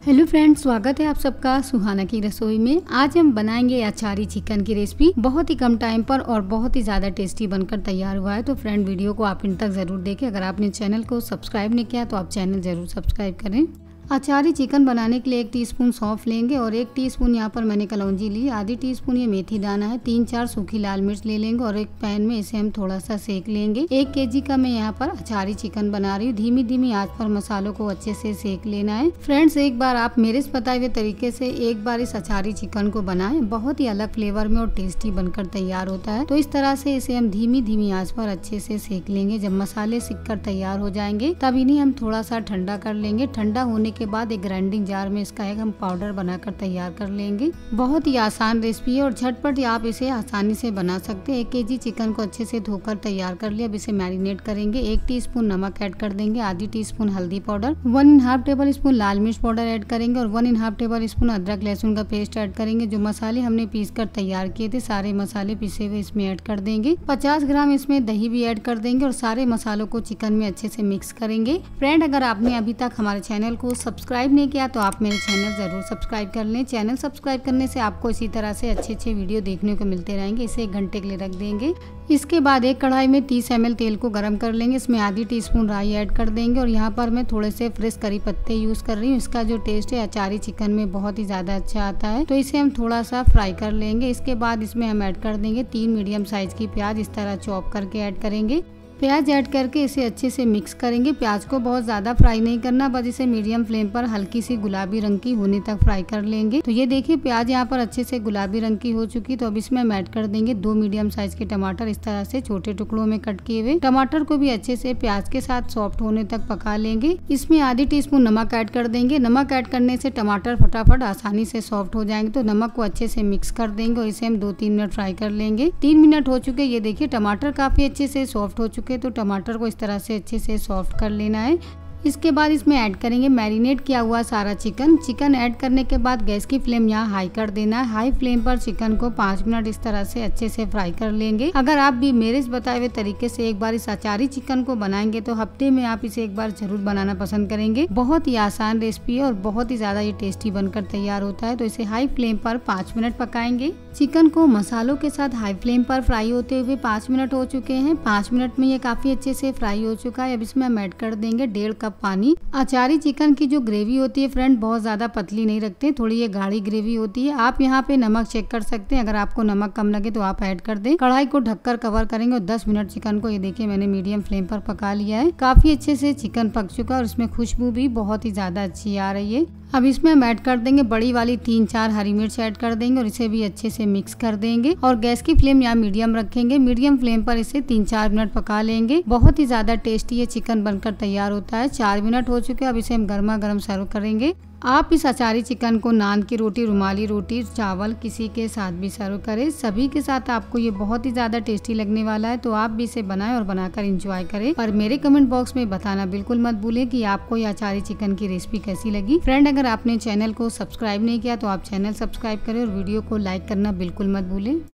Hello friends, स्वागत है आप सबका सुहाना की रसोई में। आज हम बनाएंगे अचारी चिकन की रेसिपी। बहुत ही कम टाइम पर और बहुत ही ज़्यादा टेस्टी बनकर तैयार हुआ है। तो फ्रेंड, वीडियो को आप इन तक ज़रूर देखें। अगर आपने चैनल को सब्सक्राइब नहीं किया तो आप चैनल ज़रूर सब्सक्राइब करें। अचारी चिकन बनाने के लिए 1 टीस्पून सौंफ लेंगे और 1 टीस्पून यहाँ पर मैंने कलौंजी ली, आधी टीस्पून ये मेथी दाना है, 3-4 सूखी लाल मिर्च ले लेंगे और एक पैन में इसे हम थोड़ा सा सेक लेंगे। 1 केजी का मैं यहाँ पर अचारी चिकन बना रही हूँ। धीमी धीमी आंच पर मसालों को अच्छे से सेक लेना है। फ्रेंड्स, एक बार आप मेरे बताए हुए तरीके से एक बार इस अचारी चिकन को बनाएं, बहुत ही अलग फ्लेवर में और टेस्टी बनकर तैयार होता है। तो इस तरह से इसे हम धीमी धीमी आंच पर अच्छे से सेक लेंगे। जब मसाले सिक कर तैयार हो जाएंगे तब इन्हें हम थोड़ा सा ठंडा कर लेंगे। ठंडा होने के बाद एक ग्राइंडिंग जार में इसका एक हम पाउडर बनाकर तैयार कर लेंगे। बहुत ही आसान रेसिपी है और झटपट आप इसे आसानी से बना सकते हैं। 1 केजी चिकन को अच्छे से धोकर तैयार कर लिया। अब इसे मैरिनेट करेंगे। 1 टीस्पून नमक ऐड कर देंगे, आधी टीस्पून हल्दी पाउडर, 1.5 टेबल स्पून लाल मिर्च पाउडर ऐड करेंगे और 1.5 टेबल स्पून अदरक लहसुन का पेस्ट ऐड करेंगे। जो मसाले हमने पीस कर तैयार किए थे, सारे मसाले पिसे हुए इसमें ऐड कर देंगे। 50 ग्राम इसमें दही भी ऐड कर देंगे और सारे मसालों को चिकन में अच्छे से मिक्स करेंगे। फ्रेंड, अगर आपने अभी तक हमारे चैनल को सब्सक्राइब नहीं किया तो आप मेरे चैनल जरूर सब्सक्राइब कर लें। चैनल सब्सक्राइब करने से आपको इसी तरह से अच्छे वीडियो देखने को मिलते रहेंगे। इसे 1 घंटे के लिए रख देंगे। इसके बाद एक कढ़ाई में 30 ml तेल को गर्म कर लेंगे। इसमें आधी टीस्पून राई ऐड कर देंगे और यहाँ पर मैं थोड़े से फ्रेश करी पत्ते यूज कर रही हूँ। इसका जो टेस्ट है अचारी चिकन में बहुत ही ज्यादा अच्छा आता है। तो इसे हम थोड़ा सा फ्राई कर लेंगे। इसके बाद इसमें हम ऐड कर देंगे 3 मीडियम साइज की प्याज, इस तरह चॉप करके ऐड करेंगे। प्याज ऐड करके इसे अच्छे से मिक्स करेंगे। प्याज को बहुत ज्यादा फ्राई नहीं करना, बस इसे मीडियम फ्लेम पर हल्की सी गुलाबी रंग की होने तक फ्राई कर लेंगे। तो ये देखिए, प्याज यहाँ पर अच्छे से गुलाबी रंग की हो चुकी। तो अब इसमें हम ऐड कर देंगे 2 मीडियम साइज के टमाटर, इस तरह से छोटे टुकड़ों में कट किए हुए। टमाटर को भी अच्छे से प्याज के साथ सॉफ्ट होने तक पका लेंगे। इसमें आधी टीस्पून नमक ऐड कर देंगे। नमक ऐड करने से टमाटर फटाफट आसानी से सॉफ्ट हो जाएंगे। तो नमक को अच्छे से मिक्स कर देंगे और इसे हम 2-3 मिनट फ्राई कर लेंगे। 3 मिनट हो चुके। ये देखिए, टमाटर काफी अच्छे से सॉफ्ट हो चुके। तो टमाटर को इस तरह से अच्छे से सॉफ्ट कर लेना है। इसके बाद इसमें ऐड करेंगे मैरिनेट किया हुआ सारा चिकन। चिकन ऐड करने के बाद गैस की फ्लेम यहाँ हाई कर देना है। हाई फ्लेम पर चिकन को 5 मिनट इस तरह से अच्छे से फ्राई कर लेंगे। अगर आप भी मेरे बताए हुए तरीके से एक बार इस अचारी चिकन को बनाएंगे तो हफ्ते में आप इसे एक बार जरूर बनाना पसंद करेंगे। बहुत ही आसान रेसिपी है और बहुत ही ज्यादा ये टेस्टी बनकर तैयार होता है। तो इसे हाई फ्लेम पर 5 मिनट पकाएंगे। चिकन को मसालों के साथ हाई फ्लेम पर फ्राई होते हुए 5 मिनट हो चुके हैं। 5 मिनट में ये काफी अच्छे से फ्राई हो चुका है। अब इसमें हम ऐड कर देंगे 1.5 कप पानी। अचारी चिकन की जो ग्रेवी होती है फ्रेंड, बहुत ज्यादा पतली नहीं रखते, थोड़ी ये गाढ़ी ग्रेवी होती है। आप यहाँ पे नमक चेक कर सकते हैं। अगर आपको नमक कम लगे तो आप ऐड कर दें। कढ़ाई को ढककर कवर करेंगे और 10 मिनट चिकन को, ये देखिए, मैंने मीडियम फ्लेम पर पका लिया है। काफी अच्छे से चिकन पक चुका है और इसमें खुशबू भी बहुत ही ज्यादा अच्छी आ रही है। अब इसमें हम ऐड कर देंगे बड़ी वाली 3-4 हरी मिर्च ऐड कर देंगे और इसे भी अच्छे से मिक्स कर देंगे और गैस की फ्लेम यहाँ मीडियम रखेंगे। मीडियम फ्लेम पर इसे 3-4 मिनट पका लेंगे। बहुत ही ज्यादा टेस्टी ये चिकन बनकर तैयार होता है। 4 मिनट हो चुके। अब इसे हम गर्मा गर्म सर्व करेंगे। आप इस अचारी चिकन को नान की रोटी, रुमाली रोटी, चावल किसी के साथ भी सर्व करें। सभी के साथ आपको ये बहुत ही ज्यादा टेस्टी लगने वाला है। तो आप भी इसे बनाएं और बनाकर एंजॉय करें। और मेरे कमेंट बॉक्स में बताना बिल्कुल मत भूलें कि आपको ये अचारी चिकन की रेसिपी कैसी लगी। फ्रेंड, अगर आपने चैनल को सब्सक्राइब नहीं किया तो आप चैनल सब्सक्राइब करें और वीडियो को लाइक करना बिल्कुल मत भूलें।